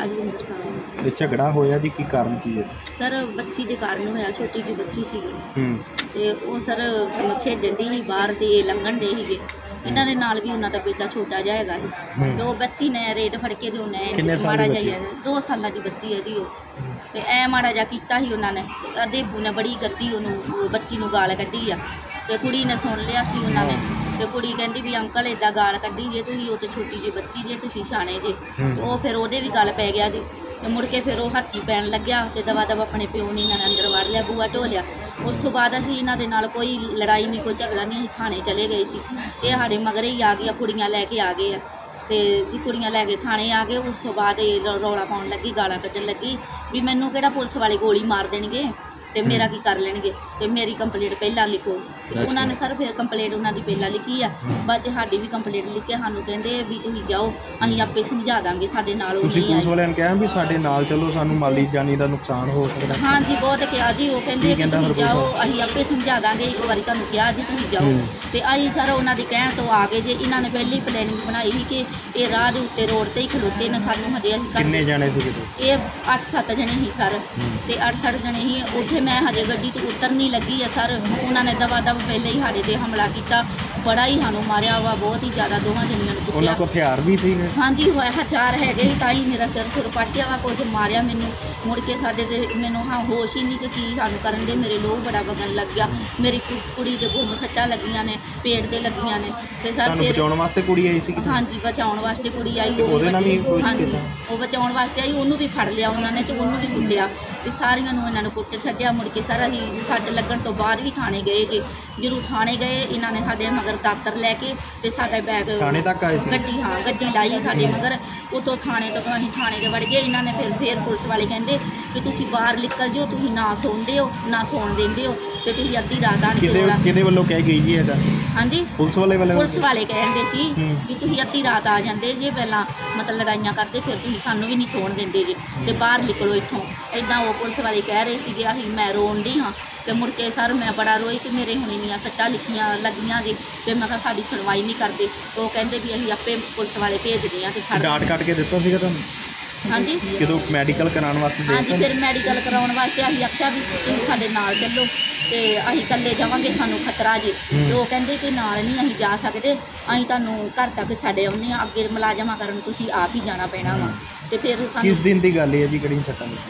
ਰਾਜਵਿੰਦਰ ਕੌਰ। ਤੇ ਝਗੜਾ ਹੋਇਆ ਜੀ, ਕੀ ਕਾਰਨ ਕੀ ਹੈ? ਸਰ ਬੱਚੀ ਦੇ ਕਾਰਨ ਹੋਇਆ, ਛੋਟੀ ਜਿਹੀ ਬੱਚੀ ਸੀਗੀ ਤੇ ਉਹ ਸਰ ਖੇਡਣ ਦੀ ਸੀ ਬਾਹਰ ਤੇ ਲੰਘਣ ਦੇ ਸੀਗੇ। ਇਹਨਾਂ ਦੇ ਨਾਲ ਵੀ ਉਹਨਾਂ ਦਾ ਬੇਟਾ ਛੋਟਾ ਜਿਹਾ ਹੈਗਾ ਸੀ ਤੇ ਉਹ ਬੱਚੀ ਨੇ ਰੇਟ ਫੜ ਕੇ ਤੇ ਉਹਨੇ ਮਾੜਾ ਜਿਹਾ 2 ਸਾਲਾਂ ਦੀ ਬੱਚੀ ਹੈ ਜੀ ਉਹ, ਤੇ ਐ ਮਾੜਾ ਜਿਹਾ ਕੀਤਾ ਸੀ ਉਹਨਾਂ ਨੇ। ਦੇਬੂ ਨੇ ਬੜੀ ਗੱਦੀ ਉਹਨੂੰ ਬੱਚੀ ਨੂੰ ਗਾਲ ਕੱਢੀ ਆ ਤੇ ਕੁੜੀ ਨੇ ਸੁਣ ਲਿਆ ਸੀ ਉਹਨਾਂ ਨੇ, ਤੇ ਕੁੜੀ ਕਹਿੰਦੀ ਵੀ ਅੰਕਲ ਇੱਦਾਂ ਗਾਲ ਕੱਢੀ ਜੇ ਤੁਸੀਂ, ਉਹ ਤੇ ਛੋਟੀ ਜਿਹੀ ਬੱਚੀ ਜੇ, ਤੁਸੀਂ ਸਿਆਣੇ ਜੇ। ਉਹ ਫਿਰ ਉਹਦੇ ਵੀ ਗੱਲ ਪੈ ਗਿਆ ਜੀ ਤੇ ਮੁੜ ਕੇ ਫਿਰ ਉਹ ਹੱਥੀ ਪੈਣ ਲੱਗਿਆ ਤੇ ਦਵਾ ਦਵਾ ਆਪਣੇ ਪਿਓ ਨੇ ਇਹਨਾਂ ਨੇ ਅੰਦਰ ਵੜ ਲਿਆ, ਬੂਹਾ ਢੋਲਿਆ। ਉਸ ਤੋਂ ਬਾਅਦ ਅਸੀਂ ਇਹਨਾਂ ਦੇ ਨਾਲ ਕੋਈ ਲੜਾਈ ਨਹੀਂ, ਕੋਈ ਝਗੜਾ ਨਹੀਂ, ਅਸੀਂ ਥਾਣੇ ਚਲੇ ਗਏ ਸੀ। ਇਹ ਸਾਡੇ ਮਗਰੇ ਹੀ ਆ ਗਈਆਂ, ਕੁੜੀਆਂ ਲੈ ਕੇ ਆ ਗਏ ਆ ਤੇ ਜੀ ਕੁੜੀਆਂ ਲੈ ਕੇ ਥਾਣੇ ਆ ਗਏ। ਉਸ ਤੋਂ ਬਾਅਦ ਇਹ ਰੌਲਾ ਪਾਉਣ ਲੱਗੀ, ਗਾਲਾਂ ਕੱਢਣ ਲੱਗੀ ਵੀ ਮੈਨੂੰ ਕਿਹੜਾ ਪੁਲਿਸ ਵਾਲੇ ਗੋਲੀ ਮਾਰ ਦੇਣਗੇ ਤੇ ਮੇਰਾ ਕੀ ਕਰ ਲੈਣਗੇ, ਤੇ ਮੇਰੀ ਕੰਪਲੇਂਟ ਪਹਿਲਾਂ ਲਿਖੋ। ਤੇ ਉਹਨਾਂ ਨੇ ਸਰ ਫਿਰ ਕੰਪਲੇਂਟ ਉਹਨਾਂ ਦੀ ਪਹਿਲਾਂ ਲਿਖੀ ਆ, ਬਾਅਦ 'ਚ ਸਾਡੀ ਵੀ ਕੰਪਲੇਂਟ ਲਿਖ ਕੇ ਸਾਨੂੰ ਕਹਿੰਦੇ ਵੀ ਤੁਸੀਂ ਜਾਓ, ਅਸੀਂ ਆਪੇ ਸਮਝਾ ਦਾਂਗੇ, ਸਾਡੇ ਨਾਲ ਉਹ ਤੁਸੀਂ ਨਹੀਂ ਪੁਲਿਸ ਆਏ। ਵਾਲਿਆਂ ਨੇ ਕਿਹਾ ਵੀ ਸਾਡੇ ਨਾਲ ਚਲੋ, ਸਾਨੂੰ ਮਾਲੀ ਜਾਨੀ ਦਾ ਨੁਕਸਾਨ ਹੋ ਸਕਦਾ? ਹਾਂਜੀ ਬਹੁਤ ਕਿਹਾ ਜੀ, ਉਹ ਕਹਿੰਦੇ ਕਿ ਤੁਸੀਂ ਜਾਓ, ਅਸੀਂ ਆਪੇ ਸਮਝਾ ਦਾਂਗੇ, ਇੱਕ ਵਾਰੀ ਤੁਹਾਨੂੰ ਕਿਹਾ ਜੀ ਤੁਸੀਂ ਜਾਓ। ਤੇ ਅਸੀਂ ਸਰ ਉਹਨਾਂ ਦੇ ਕਹਿਣ ਤੋਂ ਆ ਗਏ ਜੇ। ਇਹਨਾਂ ਨੇ ਪਹਿਲੀ ਪਲੈਨਿੰਗ ਬਣਾਈ ਸੀ ਕਿ ਇਹ ਰਾਹ ਦੇ ਉੱਤੇ ਰੋਡ ਤੇ ਹੀ ਖਲੋਤੇ ਨੇ, ਸਾਨੂੰ ਹਜੇ ਅਸੀਂ ਕਿੰਨੇ ਜਾਣੇ ਸੀ? ਇਹ 8-7 ਜਣੇ ਸੀ ਸਰ, ਤੇ 8-7 ਜਣੇ ਸੀ ਉੱਥੇ। ਮੈਂ ਹਜੇ ਗੱਡੀ ਤੋਂ ਉਤਰਨੀ ਲੱਗੀ ਆ ਸਰ, ਉਹਨਾਂ ਨੇ ਦਵਾ ਦਵ ਪਹਿਲੇ ਹੀ ਸਾਡੇ ਤੇ ਹਮਲਾ ਕੀਤਾ, ਬੜਾ ਹੀ ਸਾਨੂੰ ਮਾਰਿਆ ਵਾ, ਬਹੁਤ ਹੀ ਜ਼ਿਆਦਾ, ਦੋਵਾਂ ਜਣੀਆਂ ਨੂੰ ਕੁੱਟਿਆ। ਉਹਨਾਂ ਕੋਲ ਹਥਿਆਰ ਵੀ ਸੀ? ਹਾਂਜੀ ਹਥਿਆਰ ਹੈਗੇ ਹੀ, ਤਾਂ ਹੀ ਮੇਰਾ ਸਿਰ ਪਾਟਿਆ ਵਾ, ਕੁਝ ਮਾਰਿਆ ਮੈਨੂੰ। ਮੁੜ ਕੇ ਸਾਡੇ ਤੇ ਮੈਨੂੰ ਹੋਸ਼ ਹੀ ਨਹੀਂ ਕਿ ਕੀ ਸਾਨੂੰ ਕਰਨ ਦੇ, ਮੇਰੇ ਲੋਹ ਬੜਾ ਵਗਣ ਲੱਗ ਗਿਆ। ਮੇਰੀ ਕੁੜੀ ਦੇ ਗੁੰਮ ਸੱਟਾਂ ਲੱਗੀਆਂ ਨੇ, ਪੇਟ ਤੇ ਲੱਗੀਆਂ ਨੇ। ਤੇ ਸਰ ਫਿਰ ਬਚਾਉਣ ਵਾਸਤੇ ਕੁੜੀ ਆਈ ਸੀ? ਹਾਂਜੀ ਬਚਾਉਣ ਵਾਸਤੇ ਕੁੜੀ ਆਈ, ਉਹਦੇ ਨਾਲ ਵੀ ਹਾਂਜੀ ਉਹ ਬਚਾਉਣ ਵਾਸਤੇ ਆਈ, ਉਹਨੂੰ ਵੀ ਫੜ ਲਿਆ ਉਹਨਾਂ ਨੇ ਤੇ ਉਹਨੂੰ ਵੀ ਕੁੱਟਿਆ ਤੇ ਸਾਰੀਆਂ ਨੂੰ ਇਹਨਾਂ ਨੂੰ ਕੁੱਟ ਛੱਡਿਆ। ਮੁੜ ਕੇ ਸਰ ਅਸੀਂ ਸੱਟ ਲੱਗਣ ਤੋਂ ਬਾਅਦ ਵੀ ਥਾਣੇ ਗਏ ਜੇ। ਜਦੋਂ ਥਾਣੇ ਗਏ ਇਹਨਾਂ ਨੇ ਸਾਡੇ ਮਗਰ ਦਾਤਰ ਲੈ ਕੇ ਤੇ ਸਾਡਾ ਬੈਗ ਥਾਣੇ ਤੱਕ ਆਏ ਸੀ? ਗੱਡੀ, ਹਾਂ ਗੱਡੀ ਲਾਈ ਸਾਡੇ ਮਗਰ। ਉਤੋਂ ਥਾਣੇ ਤੋਂ ਅਸੀਂ ਥਾਣੇ ਦੇ ਵੜ ਗਏ। ਇਹਨਾਂ ਨੇ ਫਿਰ ਪੁਲਿਸ ਵਾਲੇ ਕਹਿੰਦੇ ਕਿ ਤੁਸੀਂ ਬਾਹਰ ਨਿਕਲ ਜਾਓ, ਤੁਸੀਂ ਨਾ ਸੌਂਦੇ ਹੋ ਨਾ ਸੌਣ ਦਿੰਦੇ ਹੋ, ਤੇ ਤੁਸੀਂ ਅੱਧੀ ਰਾਤ ਆਣ ਕੇ ਰੋਲਾ। ਕਿਹਦੇ ਵੱਲੋਂ ਕਹਿ ਗਈ ਜੀ ਇਹਦਾ? ਹਾਂਜੀ ਪੁਲਿਸ ਵਾਲੇ ਵੱਲੋਂ? ਪੁਲਿਸ ਵਾਲੇ ਕਹਿੰਦੇ ਸੀ ਵੀ ਤੁਸੀਂ ਅੱਧੀ ਰਾਤ ਆ ਜਾਂਦੇ ਜੇ, ਪਹਿਲਾਂ ਮਤਲਬ ਲੜਾਈਆਂ ਕਰਦੇ, ਫਿਰ ਤੁਸੀਂ ਸਾਨੂੰ ਵੀ ਨਹੀਂ ਸੌਣ ਦਿੰਦੇ ਜੇ, ਤੇ ਬਾਹਰ ਨਿਕਲੋ ਇੱਥੋਂ, ਇੱਦਾਂ ਉਹ ਪੁਲਿਸ ਵਾਲੇ ਕਹਿ ਰਹੇ ਸੀਗੇ। ਅਸੀਂ ਮੈਂ ਰੋਣ ਦੀ ਹਾਂ ਤੇ ਮੁੜ ਕੇ ਸਰ ਮੈਂ ਬੜਾ ਰੋਈ ਕਿ ਮੇਰੇ ਹੁਣ ਇੰਨੀਆਂ ਸੱਟਾਂ ਲੱਗੀਆਂ ਜੀ, ਤੇ ਮੈਂ ਕਿਹਾ ਸਾਡੀ ਸੁਣਵਾਈ ਨਹੀਂ ਕਰਦੇ। ਉਹ ਕਹਿੰਦੇ ਵੀ ਅਸੀਂ ਆਪੇ ਪੁਲਿਸ ਵਾਲੇ ਭੇਜਦੇ ਹਾਂ। ਤੇ ਡਾਟ ਕੱਟ ਕੇ ਦਿੱਤਾ ਸੀਗਾ ਤੁਹਾਨੂੰ? ਹਾਂਜੀ ਜਦੋਂ ਮੈਡੀਕਲ ਕਰਾਉਣ ਵਾਸਤੇ? ਹਾਂਜੀ ਫਿਰ ਮੈਡੀਕਲ ਕਰਾਉਣ ਵਾਸਤੇ ਅਸੀਂ ਆਖਿਆ ਵੀ ਤੁਸੀਂ ਸਾਡੇ ਨਾਲ ਚੱਲੋ, ਤੇ ਅਸੀਂ ਇਕੱਲੇ ਜਾਵਾਂਗੇ, ਸਾਨੂੰ ਖਤਰਾ ਜੀ। ਤੇ ਉਹ ਕਹਿੰਦੇ ਕਿ ਨਾਲ ਨਹੀਂ ਅਸੀਂ ਜਾ ਸਕਦੇ, ਅਸੀਂ ਤੁਹਾਨੂੰ ਘਰ ਤੱਕ ਛੱਡ ਆਉਂਦੇ ਹਾਂ, ਅੱਗੇ ਮੁਲਾਜ਼ਮਾਂ ਕਰਨ ਤੁਸੀਂ ਆਪ ਹੀ ਜਾਣਾ ਪੈਣਾ ਵਾ। ਤੇ ਫਿਰ ਸਾਨੂੰ ਕਿਸ ਦਿਨ ਦੀ ਗੱਲ ਹੈ ਜੀ ਕਿਹੜੀ ਸੱਟਾਂ ਦੀ?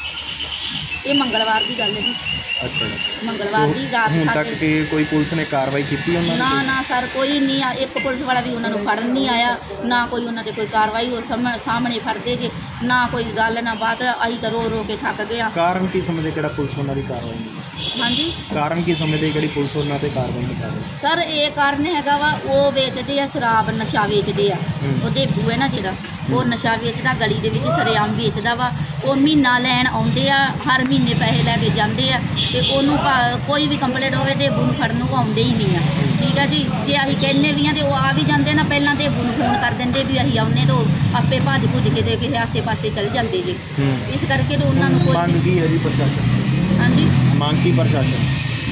ਇਹ ਮੰਗਲਵਾਰ ਦੀ ਗੱਲ ਹੈ ਜੀ। ਅੱਛਾ ਜੀ, ਮੰਗਲਵਾਰ ਦੀ ਰਾਤ ਹੁਣ ਤੱਕ ਕਿ ਕੋਈ ਪੁਲਿਸ ਨੇ ਕਾਰਵਾਈ ਕੀਤੀ ਉਹਨਾਂ ਨੇ? ਨਾ ਸਰ ਕੋਈ ਨਹੀਂ ਆ, ਇੱਕ ਪੁਲਿਸ ਵਾਲਾ ਵੀ ਉਹਨਾਂ ਨੂੰ ਫੜਨ ਨਹੀਂ ਆਇਆ, ਨਾ ਕੋਈ ਉਹਨਾਂ 'ਤੇ ਕੋਈ ਕਾਰਵਾਈ। ਉਹ ਸਾਹਮਣੇ ਫੜਦੇ ਜੇ, ਨਾ ਕੋਈ ਗੱਲ ਨਾ ਬਾਤ। ਅਸੀਂ ਤਾਂ ਰੋ ਕੇ ਥੱਕ ਗਏ ਹਾਂ। ਕਾਰਨ ਕੀ ਸਮਝਦੇ ਕਿਹੜਾ ਪੁਲਿਸ ਉਹਨਾਂ ਦੀ ਕਾਰਵਾਈ ਨਹੀਂ? ਹਾਂਜੀ ਕਾਰਨ ਕੀ ਸਮਝਦੇ ਕਿਹੜੀ ਪੁਲਿਸ ਉਹਨਾਂ 'ਤੇ ਕਾਰਵਾਈ ਨਹੀਂ ਕਰ ਰਹੀ? ਸਰ ਇਹ ਕਾਰਨ ਹੈਗਾ ਵਾ, ਉਹ ਵੇਚਦੇ ਆ ਸ਼ਰਾਬ, ਨਸ਼ਾ ਵੇਚਦੇ ਆ। ਉਹ ਦੇਬੂ ਹੈ ਨਾ ਜਿਹੜਾ, ਉਹ ਨਸ਼ਾ ਵੇਚਦਾ, ਗਲੀ ਦੇ ਵਿੱਚ ਸਰੇਆਮ ਵੇਚਦਾ ਵਾ। ਉਹ ਮਹੀਨਾ ਲੈਣ ਆਉਂਦੇ ਆ, ਹਰ ਮਹੀਨੇ ਪੈਸੇ ਲੈ ਕੇ ਜਾਂਦੇ ਆ, ਤੇ ਉਹਨੂੰ ਕੋਈ ਵੀ ਕੰਪਲੇਂਟ ਹੋਵੇ ਦੇਬੂ ਨੂੰ ਫੜਨ ਨੂੰ ਆਉਂਦੇ ਹੀ ਨਹੀਂ ਆ। ਠੀਕ ਆ ਜੀ, ਜੇ ਅਸੀਂ ਕਹਿੰਦੇ ਵੀ ਆ ਤੇ ਉਹ ਆ ਵੀ ਜਾਂਦੇ ਨਾ, ਪਹਿਲਾਂ ਦੇਬੂ ਨੂੰ ਫੋਨ ਕਰ ਦਿੰਦੇ ਵੀ ਅਸੀਂ ਆਉਂਦੇ, ਤੋਂ ਆਪੇ ਭੱਜ ਭੁੱਜ ਕੇ ਤੇ ਕਿਸੇ ਆਸੇ ਪਾਸੇ ਚੱਲ ਜਾਂਦੇ ਜੀ। ਇਸ ਕਰਕੇ ਤੇ ਉਹਨਾਂ ਨੂੰ ਕੋਈ ਮੰਗ ਕੀ ਹੈ ਜੀ ਪ੍ਰਸ਼ਾਸਨ? ਹਾਂਜੀ ਮੰਗ ਕੀ ਪ੍ਰਸ਼ਾਸਨ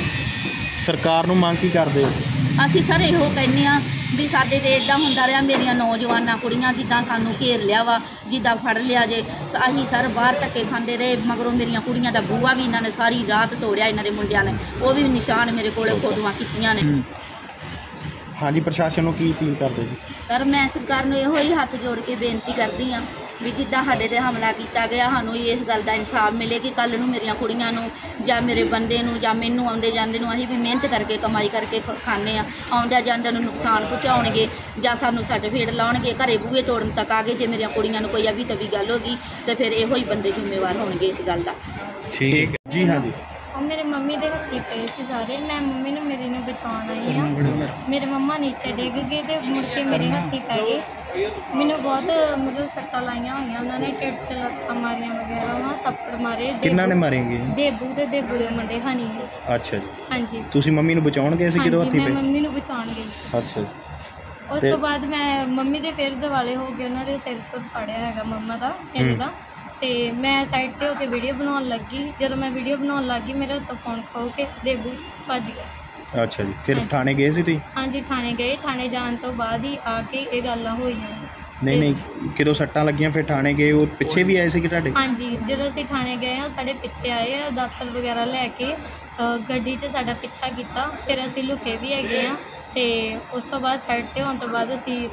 ਸਰਕਾਰ ਨੂੰ ਮੰਗ ਕੀ ਕਰਦੇ ਹੋ? ਅਸੀਂ ਸਰ ਇਹੋ ਕਹਿੰਦੇ ਹਾਂ ਵੀ ਸਾਡੇ ਤੇ ਇੱਦਾਂ ਹੁੰਦਾ ਰਿਹਾ, ਮੇਰੀਆਂ ਨੌਜਵਾਨਾਂ ਕੁੜੀਆਂ ਜਿੱਦਾਂ ਸਾਨੂੰ ਘੇਰ ਲਿਆ ਵਾ, ਜਿੱਦਾਂ ਫੜ ਲਿਆ ਜੇ। ਅਸੀਂ ਸਰ ਬਾਹਰ ਧੱਕੇ ਖਾਂਦੇ ਰਹੇ, ਮਗਰੋਂ ਮੇਰੀਆਂ ਕੁੜੀਆਂ ਦਾ ਬੂਹਾ ਵੀ ਇਹਨਾਂ ਨੇ ਸਾਰੀ ਰਾਤ ਤੋੜਿਆ, ਇਹਨਾਂ ਦੇ ਮੁੰਡਿਆਂ ਨੇ। ਉਹ ਵੀ ਨਿਸ਼ਾਨ ਮੇਰੇ ਕੋਲ ਫੋਟੋਆਂ ਖਿੱਚੀਆਂ ਨੇ। ਹਾਂਜੀ ਪ੍ਰਸ਼ਾਸਨ ਨੂੰ ਕੀ ਅਪੀਲ ਕਰਦੇ ਜੀ? ਸਰ ਮੈਂ ਸਰਕਾਰ ਨੂੰ ਇਹੋ ਹੀ ਹੱਥ ਜੋੜ ਕੇ ਬੇਨਤੀ ਕਰਦੀ ਹਾਂ ਵੀ ਜਿੱਦਾਂ ਸਾਡੇ 'ਤੇ ਹਮਲਾ ਕੀਤਾ ਗਿਆ, ਸਾਨੂੰ ਇਸ ਗੱਲ ਦਾ ਇਨਸਾਫ ਮਿਲੇ ਕਿ ਕੱਲ੍ਹ ਨੂੰ ਮੇਰੀਆਂ ਕੁੜੀਆਂ ਨੂੰ ਜਾਂ ਮੇਰੇ ਬੰਦੇ ਨੂੰ ਜਾਂ ਮੈਨੂੰ ਆਉਂਦੇ ਜਾਂਦੇ ਨੂੰ, ਅਸੀਂ ਵੀ ਮਿਹਨਤ ਕਰਕੇ ਕਮਾਈ ਕਰਕੇ ਖਾਂਦੇ ਆ, ਆਉਂਦਿਆਂ ਜਾਂਦਿਆਂ ਨੂੰ ਨੁਕਸਾਨ ਪਹੁੰਚਾਉਣਗੇ ਜਾਂ ਸਾਨੂੰ ਸਰਟੀਫਿਕੇਟ ਲਾਉਣਗੇ, ਘਰੇ ਬੂਹੇ ਤੋੜਨ ਤੱਕ ਆ ਗਏ। ਜੇ ਮੇਰੀਆਂ ਕੁੜੀਆਂ ਨੂੰ ਕੋਈ ਅਭੀ ਤਵੀ ਗੱਲ ਹੋ ਗਈ ਤਾਂ ਫਿਰ ਇਹੋ ਹੀ ਬੰਦੇ ਜ਼ਿੰਮੇਵਾਰ ਹੋਣਗੇ ਇਸ ਗੱਲ ਦਾ। ਠੀਕ ਹੈ ਜੀ। ਹਾਂਜੀ ਮੇਰੇ ਮੰਮੀ ਦੇ ਹੱਥੀ ਪਏ ਸੀ ਸਾਰੇ, ਮੈਂ ਮੰਮੀ ਨੂੰ ਮੇਰੀ ਨੂੰ ਬਚਾਉਣ ਆਈ ਹਾਂ। ਮੇਰੇ ਮੰਮਾ ਨੀਚੇ ਡਿੱਗ ਗਏ ਤੇ ਮੁੜ ਕੇ ਮੇਰੇ ਹੱਥੀ ਪੈ ਗਏ। ਮੈਨੂੰ ਬਹੁਤ ਮਤਲਬ ਸੱਟਾਂ ਲਾਈਆਂ ਹੋਈਆਂ ਉਹਨਾਂ ਨੇ, ਢਿੱਡ 'ਚ ਲੱਤਾਂ ਮਾਰੀਆਂ ਵਗੈਰਾ ਵਾ, ਥੱਪੜ ਮਾਰੇ। ਕਿੰਨਾਂ ਨੇ ਮਾਰੇਗੇ? ਦੇਬੂ ਦੇ ਮੁੰਡੇ ਹਨੀ। ਅੱਛਾ ਜੀ। ਹਾਂਜੀ ਤੁਸੀਂ ਮੰਮੀ ਨੂੰ ਬਚਾਉਣ ਗਏ ਸੀ ਜਦੋਂ ਹੱਥੀ ਪਏ? ਮੈਂ ਮੰਮੀ ਨੂੰ ਬਚਾਉਣ ਗਈ। ਅੱਛਾ। ਉਸ ਤੋਂ ਬਾਅਦ ਮੈਂ ਮੰਮੀ ਦੇ ਫਿਰ ਦਿਵਾਲੇ ਹੋ ਗਏ, ਉਹਨਾਂ ਦੇ ਸਿਰ ਸੁਰ ਫਾੜਿਆ ਹੈਗਾ ਮੰਮਾ ਦਾ, ਇਹਨਾਂ ਦਾ। ਤੇ ਮੈਂ ਸਾਈਡ 'ਤੇ ਹੋ ਕੇ ਵੀਡੀਓ ਬਣਾਉਣ ਲੱਗੀ। ਜਦੋਂ ਮੈਂ ਵੀਡੀਓ ਬਣਾਉਣ ਲੱਗੀ ਮੇਰੇ ਹੱਥੋਂ ਫੋਨ ਖੋ ਕੇ ਦੇਬੂ ਭੱਜ ਗਿਆ। ਅੱਛਾ ਜੀ, ਫਿਰ ਥਾਣੇ ਗਏ ਸੀ ਤੁਸੀਂ? ਹਾਂਜੀ ਥਾਣੇ ਗਏ। ਥਾਣੇ ਜਾਣ ਤੋਂ ਬਾਅਦ ਹੀ ਆ ਕੇ ਇਹ ਗੱਲਾਂ ਹੋਈਆਂ। ਨਹੀਂ ਨਹੀਂ ਕਿਦੋਂ ਸੱਟਾਂ ਲੱਗੀਆਂ ਫਿਰ ਥਾਣੇ ਗਏ, ਉਹ ਪਿੱਛੇ ਵੀ ਆਏ ਸੀ ਕਿ ਤੁਹਾਡੇ? ਹਾਂਜੀ, ਜਦੋਂ ਅਸੀਂ ਥਾਣੇ ਗਏ ਆ, ਉਹ ਸਾਡੇ ਪਿੱਛੇ ਆਏ ਆ, ਦਾਤਰ ਵਗੈਰਾ ਲੈ ਕੇ ਗੱਡੀ 'ਚ ਸਾਡਾ ਪਿੱਛਾ ਕੀਤਾ। ਫਿਰ ਅਸੀਂ ਲੁਕੇ ਵੀ ਹੈਗੇ ਆ, ਤੇ ਉਸ ਤੋਂ ਬਾਅਦ ਸਾਈਡ 'ਤੇ ਹੋਣ ਤੋਂ ਬਾਅਦ ਅਸੀਂ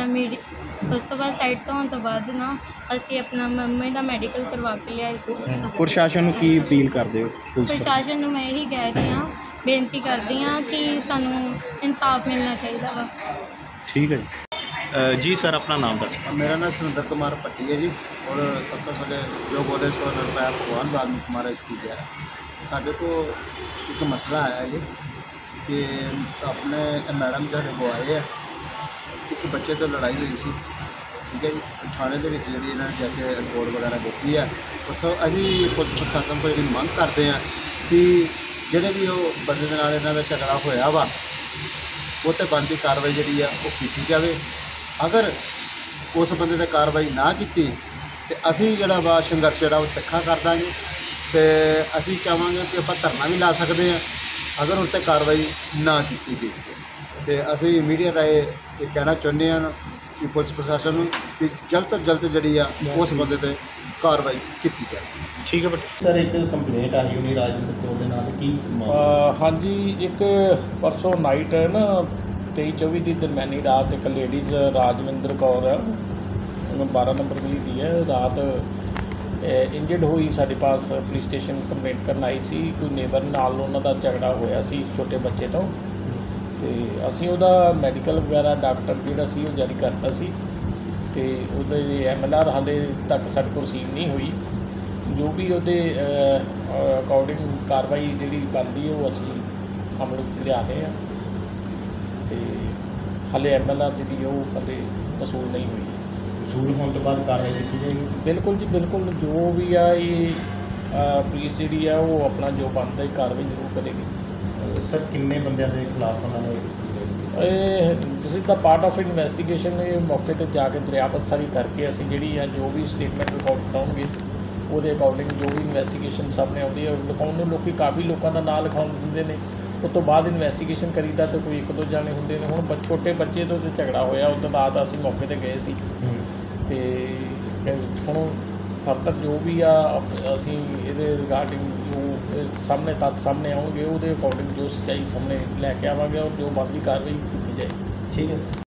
ਸਾਈਡ ਤੋਂ ਹੋਣ ਤੋਂ ਬਾਅਦ ਨਾ ਅਸੀਂ ਆਪਣਾ ਮੰਮੀ ਦਾ ਮੈਡੀਕਲ ਕਰਵਾ ਕੇ ਲਿਆਏ ਸੀ। ਪ੍ਰਸ਼ਾਸਨ ਨੂੰ ਕੀ ਅਪੀਲ ਕਰਦੇ ਹੋ? ਪ੍ਰਸ਼ਾਸਨ ਨੂੰ ਮੈਂ ਇਹੀ ਕਹਿ ਰਹੀ ਹਾਂ, ਬੇਨਤੀ ਕਰਦੀ ਹਾਂ ਕਿ ਸਾਨੂੰ ਇਨਸਾਫ ਮਿਲਣਾ ਚਾਹੀਦਾ ਵਾ। ਠੀਕ ਹੈ ਜੀ। ਜੀ ਸਰ, ਆਪਣਾ ਨਾਮ ਦੱਸ। मेरा नाम सुरेंद्र कुमार पट्टी है जी। और सबसे पहले जो बोलेश्वर रुपया भगवान वाल्मीकि महाराज की जय। साढ़े को एक मसला आया जी कि अपने मैडम जो वो आए हैं, एक बच्चे तो लड़ाई हुई सी, ठीक है जी। थाने के जी इन्होंने जाके रिपोर्ट वगैरह देखी है। उस अभी पुलिस प्रशासन को जी मंग करते हैं कि ਜਿਹੜੇ ਵੀ ਉਹ ਬੰਦੇ ਦੇ ਨਾਲ ਇਹਨਾਂ ਦਾ ਝਗੜਾ ਹੋਇਆ ਵਾ, ਉਹ 'ਤੇ ਬਣਦੀ ਕਾਰਵਾਈ ਜਿਹੜੀ ਆ ਉਹ ਕੀਤੀ ਜਾਵੇ। ਅਗਰ ਉਸ ਬੰਦੇ 'ਤੇ ਕਾਰਵਾਈ ਨਾ ਕੀਤੀ ਤੇ ਅਸੀਂ ਜਿਹੜਾ ਵਾ ਸੰਘਰਸ਼ ਜਿਹੜਾ ਉਹ ਤਿੱਖਾ ਕਰ ਦਾਂਗੇ। ਅਤੇ ਅਸੀਂ ਚਾਹਾਂਗੇ ਕਿ ਆਪਾਂ ਧਰਨਾ ਵੀ ਲਾ ਸਕਦੇ ਹਾਂ ਅਗਰ ਉਸ 'ਤੇ ਕਾਰਵਾਈ ਨਾ ਕੀਤੀ ਗਈ। ਅਤੇ ਅਸੀਂ ਮੀਡੀਆ ਰਾਹੀਂ ਇਹ ਕਹਿਣਾ ਚਾਹੁੰਦੇ ਹਾਂ ਕਿ ਪੁਲਿਸ ਪ੍ਰਸ਼ਾਸਨ ਨੂੰ ਕਿ ਜਲਦ ਤੋਂ ਜਲਦ ਜਿਹੜੀ ਆ ਉਸ ਬੰਦੇ 'ਤੇ ਕਾਰਵਾਈ ਕੀਤੀ ਜਾਵੇ। ਠੀਕ ਹੈ ਬਟ ਸਰ, ਇੱਕ ਕੰਪਲੇਂਟ ਆਈ ਹੋਣੀ ਰਾਜਵਿੰਦਰ ਕੌਰ ਦੇ ਨਾਲ, ਕੀ? ਹਾਂਜੀ, ਇੱਕ ਪਰਸੋਂ ਨਾਈਟ ਨਾ 23-24 ਦੀ ਦਰਮਿਆਨੀ ਰਾਤ ਇੱਕ ਲੇਡੀਜ਼ ਰਾਜਵਿੰਦਰ ਕੌਰ ਹੈ, ਉਹਨੂੰ 12 ਨੰਬਰ ਗਲੀ ਦੀ ਹੈ, ਰਾਤ ਇੰਜਰਡ ਹੋਈ ਸਾਡੇ ਪਾਸ ਪੁਲਿਸ ਸਟੇਸ਼ਨ ਕੰਪਲੇਂਟ ਕਰਨ ਆਈ ਸੀ। ਕੋਈ ਨੇਬਰ ਨਾਲ ਉਹਨਾਂ ਦਾ ਝਗੜਾ ਹੋਇਆ ਸੀ ਛੋਟੇ ਬੱਚੇ ਤੋਂ, ਅਤੇ ਅਸੀਂ ਉਹਦਾ ਮੈਡੀਕਲ ਵਗੈਰਾ ਡਾਕਟਰ ਜਿਹੜਾ ਸੀ ਉਹ ਜਾਰੀ ਕਰਤਾ ਸੀ, ਅਤੇ ਉਹਦੇ MLR ਹਾਲੇ ਤੱਕ ਸਾਡੇ ਕੋਲ ਰਸੀਵ ਨਹੀਂ ਹੋਈ। ਜੋ ਵੀ ਉਹਦੇ ਅਕੋਰਡਿੰਗ ਕਾਰਵਾਈ ਜਿਹੜੀ ਬਣਦੀ ਹੈ ਉਹ ਅਸੀਂ ਅਮਲ ਵਿੱਚ ਲਿਆ ਰਹੇ ਹਾਂ, ਅਤੇ ਹਾਲੇ MLR ਜਿਹੜੀ ਉਹ ਹਾਲੇ ਵਸੂਲ ਨਹੀਂ ਹੋਈ ਹੈ। ਵਸੂਲ ਹੋਣ ਤੋਂ ਬਾਅਦ ਕਾਰਵਾਈ ਕੀਤੀ ਜਾਏਗੀ? ਬਿਲਕੁਲ ਜੀ, ਬਿਲਕੁਲ। ਜੋ ਵੀ ਆ ਇਹ ਪੁਲਿਸ ਜਿਹੜੀ ਆ ਉਹ ਆਪਣਾ ਜੋ ਬਣਦਾ ਕਾਰਵਾਈ ਜ਼ਰੂਰ ਕਰੇਗੀ। ਸਰ, ਕਿੰਨੇ ਬੰਦਿਆਂ ਦੇ ਖਿਲਾਫ ਉਹਨਾਂ ਨੇ ਇਹ this is the part of investigation. ਇਹ ਮੌਕੇ 'ਤੇ ਜਾ ਕੇ ਦਰਿਆਫਤ ਸਾਰੀ ਕਰਕੇ ਅਸੀਂ ਜਿਹੜੀ ਆ ਜੋ ਵੀ ਸਟੇਟਮੈਂਟ ਰਿਕਾਰਡ ਕਰਾਉਣਗੇ ਉਹਦੇ ਅਕੋਰਡਿੰਗ ਜੋ ਵੀ ਇਨਵੈਸਟੀਗੇਸ਼ਨ ਸਾਹਮਣੇ ਆਉਂਦੀ ਹੈ ਲਿਖਾਉਣ ਨੂੰ ਕਾਫੀ ਲੋਕਾਂ ਦਾ ਨਾਂ ਲਿਖਾਉਣ ਦਿੰਦੇ ਨੇ। ਉਸ ਤੋਂ ਬਾਅਦ ਇਨਵੈਸਟੀਗੇਸ਼ਨ ਕਰੀਦਾ ਤਾਂ ਕੋਈ 1-2 ਜਾਣੇ ਹੁੰਦੇ ਨੇ। ਹੁਣ ਛੋਟੇ ਬੱਚੇ ਤੋਂ ਤੇ ਝਗੜਾ ਹੋਇਆ, ਉਸ ਤੋਂ ਬਾਅਦ ਅਸੀਂ ਮੌਕੇ 'ਤੇ ਗਏ ਸੀ, ਅਤੇ ਹੁਣ ਫਰਦਰ ਜੋ ਵੀ ਆ ਅਸੀਂ ਇਹਦੇ ਰਿਗਾਰਡਿੰਗ ਜੋ ਸਾਹਮਣੇ ਤੱਥ ਸਾਹਮਣੇ ਆਉਣਗੇ ਉਹਦੇ ਅਕੋਰਡਿੰਗ ਜੋ ਸੱਚਾਈ ਸਾਹਮਣੇ ਲੈ ਕੇ ਆਵਾਂਗੇ ਔਰ ਜੋ ਬਣਦੀ ਕਾਰਵਾਈ ਕੀਤੀ ਜਾਏ। ਠੀਕ ਹੈ।